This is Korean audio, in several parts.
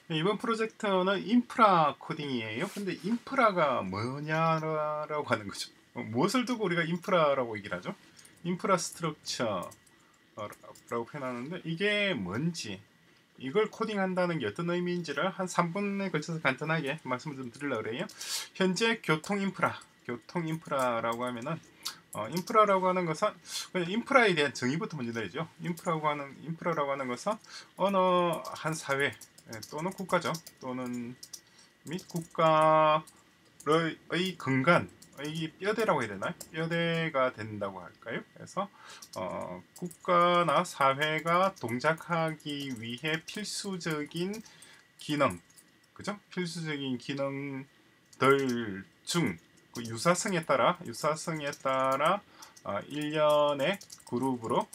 이번 프로젝트는 인프라 코딩이에요. 근데 인프라가 뭐냐라고 하는 거죠. 무엇을 두고 우리가 인프라라고 얘기를 하죠? 인프라스트럭처라고 표현하는데 이게 뭔지 이걸 코딩한다는 게 어떤 의미인지를 한 3분에 걸쳐서 간단하게 말씀을 좀 드리려고 그래요. 현재 교통 인프라라고 하면은 인프라라고 하는 것은 그냥 인프라에 대한 정의부터 먼저 내리죠. 인프라라고 하는 것은 어느 한 사회 또는 국가죠. 또는 및 국가의 근간 이 뼈대라고 해야 되나요? 뼈대가 된다고 할까요? 그래서 국가나 사회가 동작하기 위해 필수적인 기능, 그죠? 필수적인 기능들 중 그 유사성에 따라 일련의 그룹으로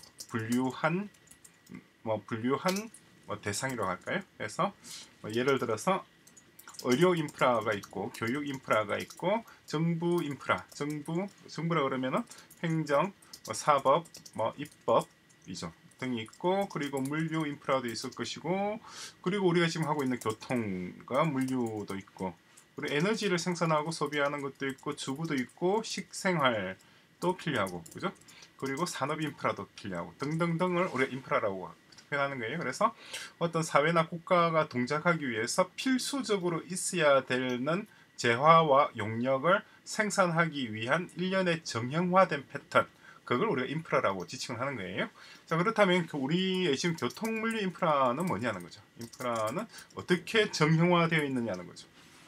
분류한 대상이라고 할까요? 그래서 예를 들어서 의료 인프라가 있고 교육 인프라가 있고 정부 인프라, 정부라 그러면은 행정, 사법, 입법이죠. 등이 있고 그리고 물류 인프라도 있을 것이고 그리고 우리가 지금 하고 있는 교통과 물류도 있고 그리고 에너지를 생산하고 소비하는 것도 있고 주부도 있고 식생활도 필요하고 그죠? 그리고 산업 인프라도 필요하고 등등등을 우리가 인프라라고 표현하는 거예요. 그래서 어떤 사회나 국가가 동작하기 위해서 필수적으로 있어야 되는 재화와 용역을 생산하기 위한 일련의 정형화된 패턴 그걸 우리가 인프라라고 지칭을 하는 거예요. 자 그렇다면 우리의 지금 교통물류 인프라는 뭐냐는 거죠. 인프라는 어떻게 정형화되어 있느냐는 거죠.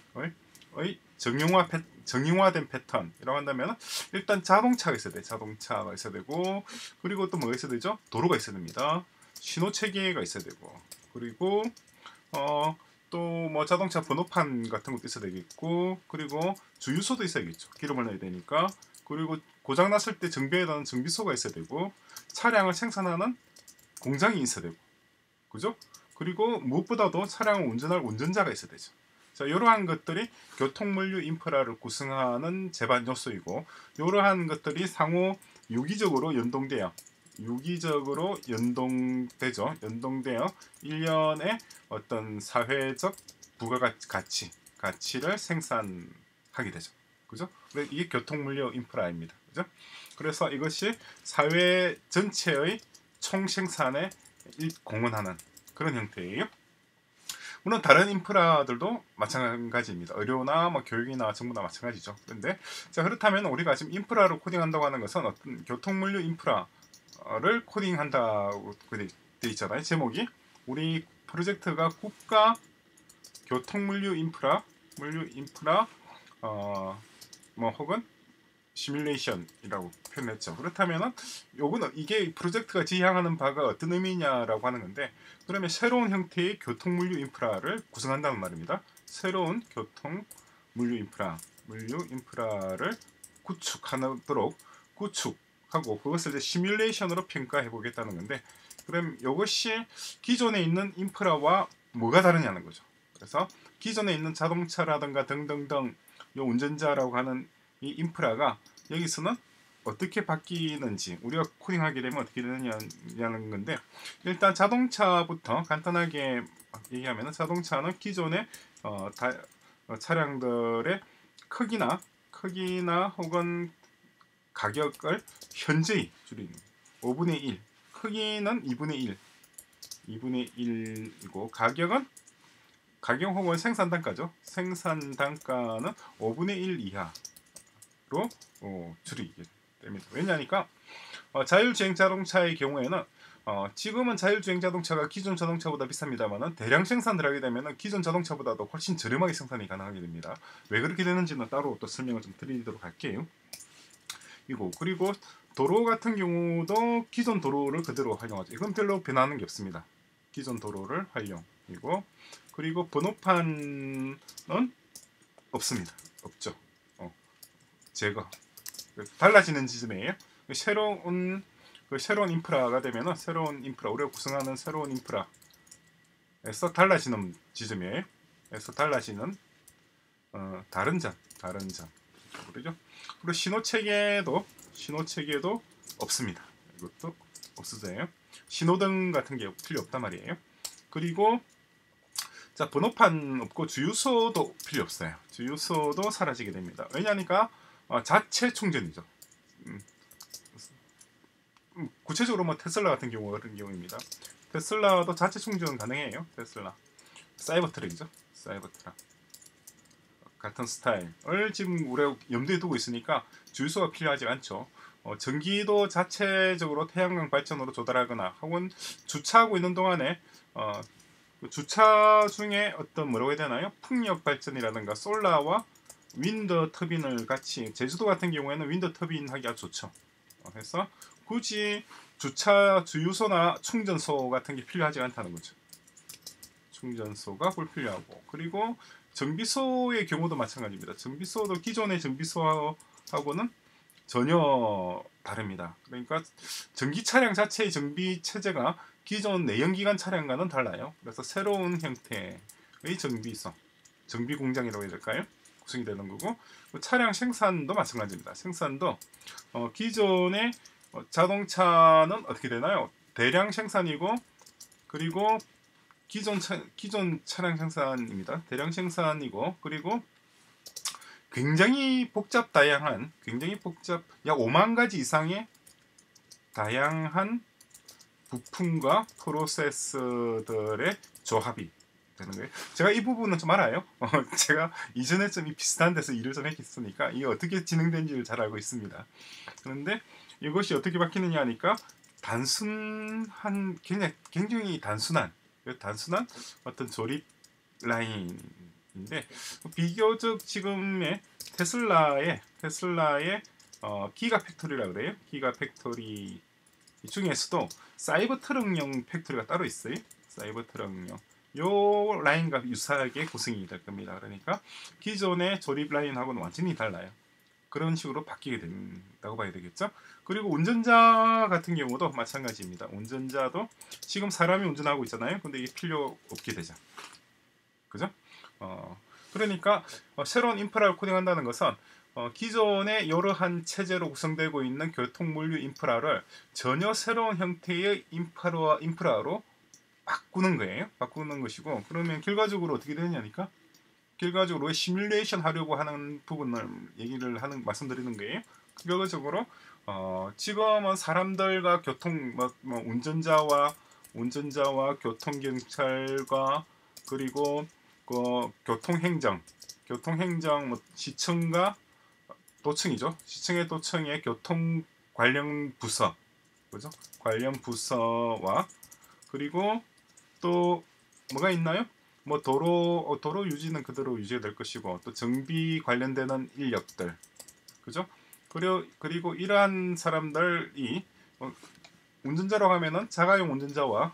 정형화된 패턴이라고 한다면 일단 자동차가 있어야 돼. 자동차가 있어야 되고 그리고 또 뭐가 있어야 되죠? 도로가 있어야 됩니다. 신호 체계가 있어야 되고 그리고 또 뭐 자동차 번호판 같은 것도 있어야 되겠고 그리고 주유소도 있어야겠죠. 기름을 넣어야 되니까 그리고 고장 났을 때 정비해다는 정비소가 있어야 되고 차량을 생산하는 공장이 있어야 되고 그죠? 그리고 무엇보다도 차량을 운전할 운전자가 있어야 되죠. 자, 이러한 것들이 교통물류 인프라를 구성하는 제반 요소이고 이러한 것들이 상호 유기적으로 연동되어 일련의 어떤 사회적 가치를 생산하게 되죠. 그죠? 이게 교통물류 인프라입니다. 그죠? 그래서 이것이 사회 전체의 총생산에 공헌하는 그런 형태예요. 물론 다른 인프라들도 마찬가지입니다. 의료나 뭐 교육이나 정부나 마찬가지죠. 그런데 자 그렇다면 우리가 지금 인프라를 코딩한다고 하는 것은 어떤 교통물류 인프라를 코딩한다고 돼 있잖아요. 제목이 우리 프로젝트가 국가 교통물류 인프라 뭐 혹은 시뮬레이션이라고 표현했죠. 그렇다면은 이게 프로젝트가 지향하는 바가 어떤 의미냐라고 하는 건데 그러면 새로운 형태의 교통물류 인프라를 구성한다는 말입니다. 새로운 물류 인프라를 구축하고 그것을 이제 시뮬레이션으로 평가해 보겠다는 건데 그럼 이것이 기존에 있는 인프라와 뭐가 다르냐는 거죠. 그래서 기존에 있는 자동차라든가 등등등 이 운전자라고 하는 이 인프라가 여기서는 어떻게 바뀌는지 우리가 코딩하게 되면 어떻게 되느냐는 건데 일단 자동차부터 간단하게 얘기하면 자동차는 기존의 차량들의 크기나 혹은 가격을 현저히 줄이는 5분의 1 크기는 2분의 1이고 가격 혹은 생산단가죠. 생산단가는 5분의 1 이하로 줄이게 됩니다. 왜냐니까 자율주행 자동차의 경우에는 지금은 자율주행 자동차가 기존 자동차보다 비쌉니다만 대량 생산을 하게 되면 기존 자동차보다도 훨씬 저렴하게 생산이 가능하게 됩니다. 왜 그렇게 되는지는 따로 또 설명을 좀 드리도록 할게요. 그리고 도로 같은 경우도 기존 도로를 그대로 활용하죠. 이건 별로 변하는 게 없습니다. 기존 도로를 활용이고 그리고 번호판은 없습니다. 없죠. 제거. 달라지는 지점이에요. 새로운 인프라가 되면은 우리가 구성하는 새로운 인프라에서 달라지는 지점이에요. 그래서 달라지는 다른 점. 그렇죠? 그리고 신호 체계도 없습니다. 이것도 없어져요. 신호등 같은 게 필요 없단 말이에요. 그리고 자, 번호판 없고 주유소도 필요 없어요. 주유소도 사라지게 됩니다. 왜냐니까 자체 충전이죠. 구체적으로 뭐 테슬라 같은 경우 그런 경우입니다. 테슬라도 자체 충전 가능해요. 테슬라 사이버트럭이죠. 사이버트럭 같은 스타일을 지금 우리가 염두에 두고 있으니까 주유소가 필요하지 않죠. 전기도 자체적으로 태양광 발전으로 조달하거나 혹은 주차하고 있는 동안에 주차 중에 어떤 뭐라고 해야 되나요? 풍력 발전이라든가 솔라와 윈드 터빈을 같이, 제주도 같은 경우에는 윈드 터빈 하기가 좋죠. 그래서 굳이 주차 주유소나 충전소 같은 게 필요하지 않다는 거죠. 충전소가 불필요하고, 그리고 정비소의 경우도 마찬가지입니다. 정비소도 기존의 정비소하고는 전혀 다릅니다. 그러니까 전기 차량 자체의 정비 체제가 기존 내연기관 차량과는 달라요. 그래서 새로운 형태의 정비소, 정비 공장이라고 해야 될까요? 구성이 되는 거고, 차량 생산도 마찬가지입니다. 생산도 기존의 자동차는 어떻게 되나요? 대량 생산이고, 그리고 기존 차량 생산입니다. 대량 생산이고, 그리고 굉장히 다양한 약 5만 가지 이상의 다양한 부품과 프로세스들의 조합이 되는 거예요. 제가 이 부분은 좀 알아요. 제가 이전에 좀 비슷한 데서 일을 좀 했으니까 이게 어떻게 진행된지를 잘 알고 있습니다. 그런데 이것이 어떻게 바뀌느냐 하니까 굉장히 단순한 어떤 조립 라인인데, 비교적 지금의 테슬라의 기가 팩토리라고 그래요. 기가 팩토리 중에서도 사이버 트럭용 팩토리가 따로 있어요. 사이버 트럭용 요 라인과 유사하게 구성이 될 겁니다. 그러니까 기존의 조립 라인하고는 완전히 달라요. 그런 식으로 바뀌게 된다고 봐야 되겠죠. 그리고 운전자 같은 경우도 마찬가지입니다. 운전자도 지금 사람이 운전하고 있잖아요. 근데 이게 필요 없게 되죠. 그죠? 그러니까 새로운 인프라를 코딩한다는 것은 기존의 이러한 체제로 구성되고 있는 교통 물류 인프라를 전혀 새로운 형태의 인프라로 바꾸는 거예요. 바꾸는 것이고, 그러면 결과적으로 어떻게 되느냐니까, 결과적으로 시뮬레이션 하려고 하는 부분을 말씀드리는 거예요. 결과적으로 지금은 사람들과 운전자와 교통경찰과 그리고 교통행정 시청과 도청이죠. 시청의 도청의 교통 관련 부서, 그죠? 관련 부서와, 그리고 또 뭐가 있나요? 뭐 도로 유지는 그대로 유지가 될 것이고, 또 정비 관련되는 인력들, 그죠? 그리고 이러한 사람들이 운전자라고 하면은 자가용 운전자와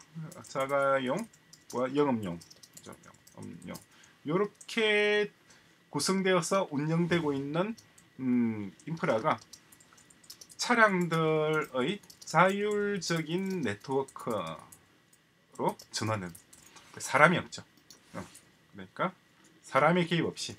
영업용, 이렇게 구성되어서 운영되고 있는 인프라가 차량들의 자율적인 네트워크로 전환된, 사람이 없죠. 그러니까 사람의 개입 없이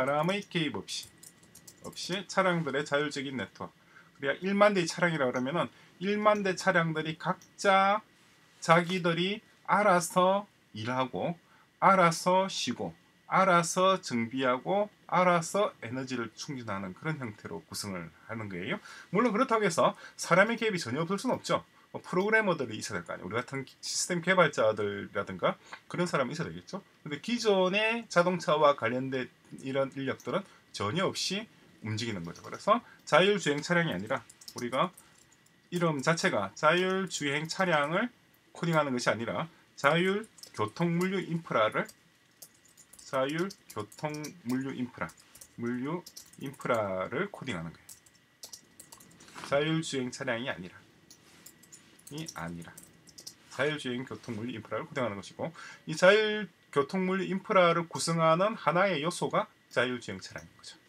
차량들의 자율적인 네트워크. 그러니까 1만 대의 차량이라고 그러면은 1만 대 차량들이 각자 자기들이 알아서 일하고, 알아서 쉬고, 알아서 정비하고, 알아서 에너지를 충전하는 그런 형태로 구성을 하는 거예요. 물론 그렇다고 해서 사람의 개입이 전혀 없을 수는 없죠. 프로그래머들이 있어야 될 거 아니에요. 우리 같은 시스템 개발자들이라든가 그런 사람이 있어야 되겠죠. 근데 기존의 자동차와 관련된 이런 인력들은 전혀 없이 움직이는 거죠. 그래서 자율주행 차량이 아니라, 우리가 이름 자체가 자율주행 차량을 코딩하는 것이 아니라 물류 인프라를 코딩하는 거예요. 자율주행 차량이 아니라 자율주행 교통 물류 인프라를 코딩하는 것이고, 이 교통 물류 인프라를 구성하는 하나의 요소가 자율주행 차량인 거죠.